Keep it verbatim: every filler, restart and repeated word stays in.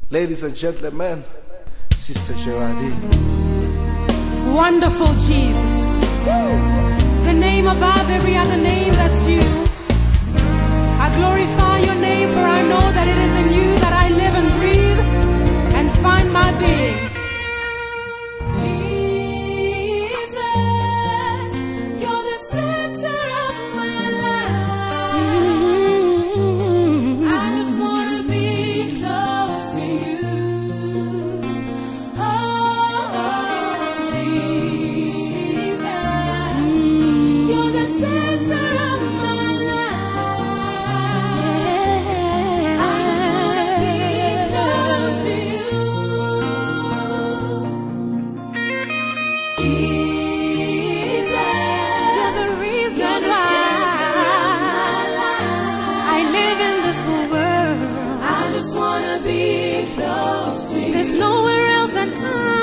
Ladies and gentlemen, Sister Geraldine. Wonderful Jesus, the name above every other name, that's you. I glorify your name, for I know that it is in you that I live and breathe and find my being. Jesus, you're the center of my life. I just want to be close to you. Oh, Jesus, you're the center of my life. I just want to be close to you. Jesus, you're the reason why I live in this world. I just want to be close to you. There's nowhere else that I